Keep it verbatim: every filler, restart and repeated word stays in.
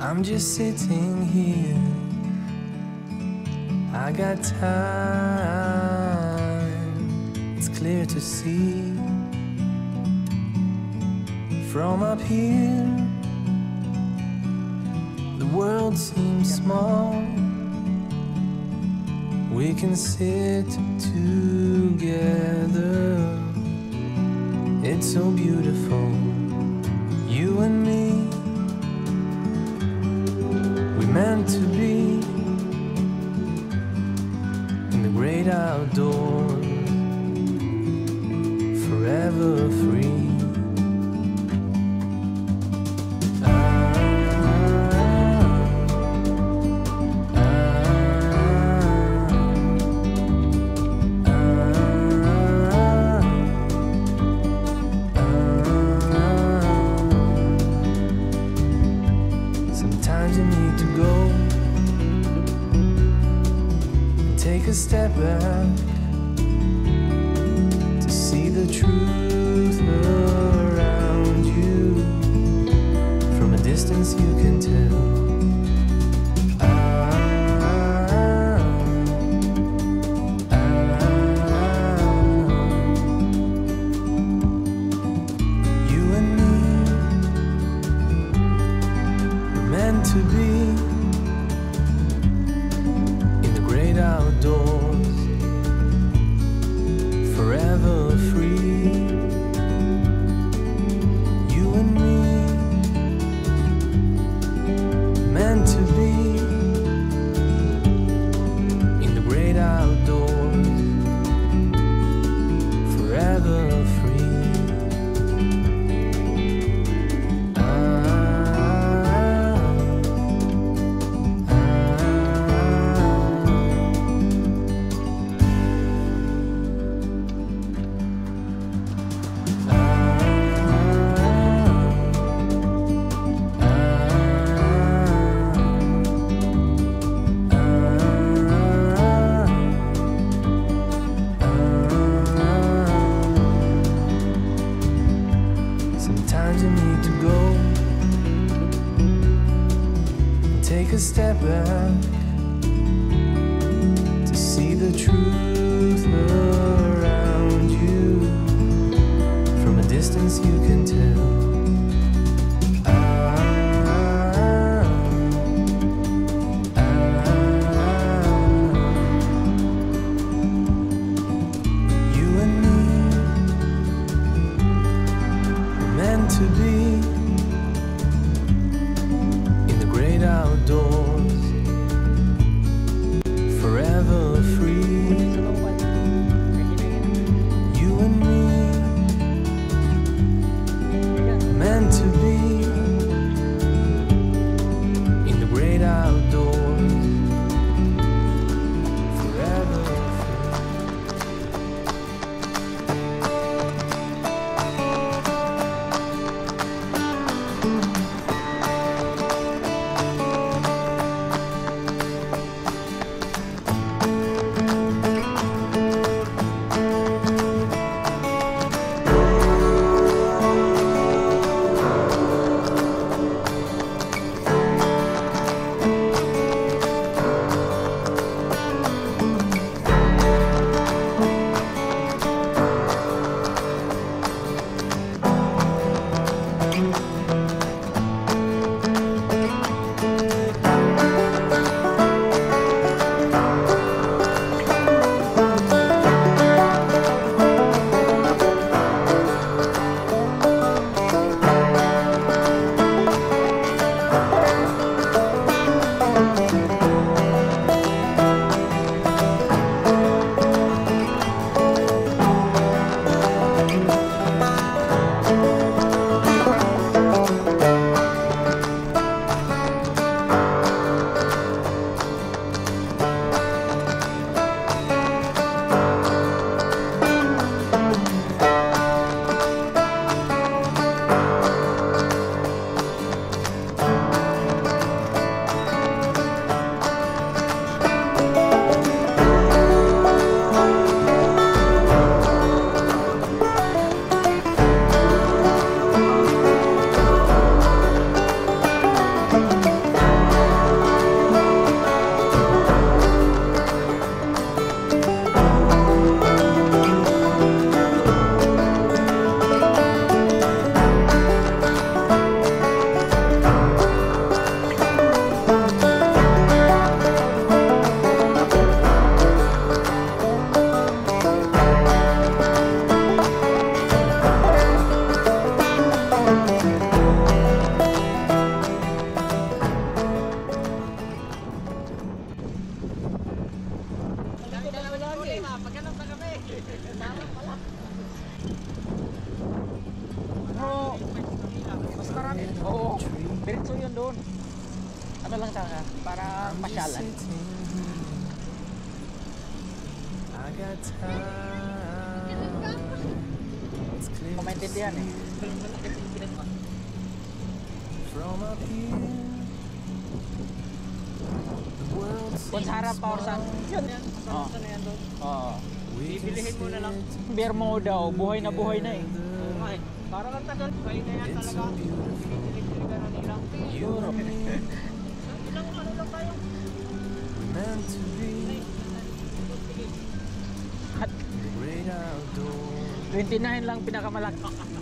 I'm just sitting here. I got time. It's clear to see from up here. The world seems small. We can sit together. It's so beautiful, you and me. We meant to be in the great outdoors, forever free. Sometimes you need to go and take a step back to see the truth around you. From a distance you can tell. Ah, ah, ah. You and me meant to be in the great outdoors, forever free. You and me meant to be in the great outdoors, forever free. Sometimes you need to go and take a step back to see the truth around you. From a distance you can tell. Ah, ah, ah. You and me meant to be in the great outdoors, forever free. You and me meant to be in the great outdoors, forever free. Ano lang sana, para I'm just pasyalan. sitting here. I got time. It's clear Kung to maintindihan eh. see from up here. The world Kung sa harap seems power sun. small. Yun. Oh. Ano yan doon? Oo. We can Bibilihin mo na lang. sit Beer mo daw, buhay na buhay na eh. together. Oo nga eh. Parang ang tagal. Kaya na yan It's talaga. so beautiful. Electric ka na nilang. You and me, Ilang ano lang tayo? we're meant to be At in the great outdoors. twenty-nine lang pinakamalaki.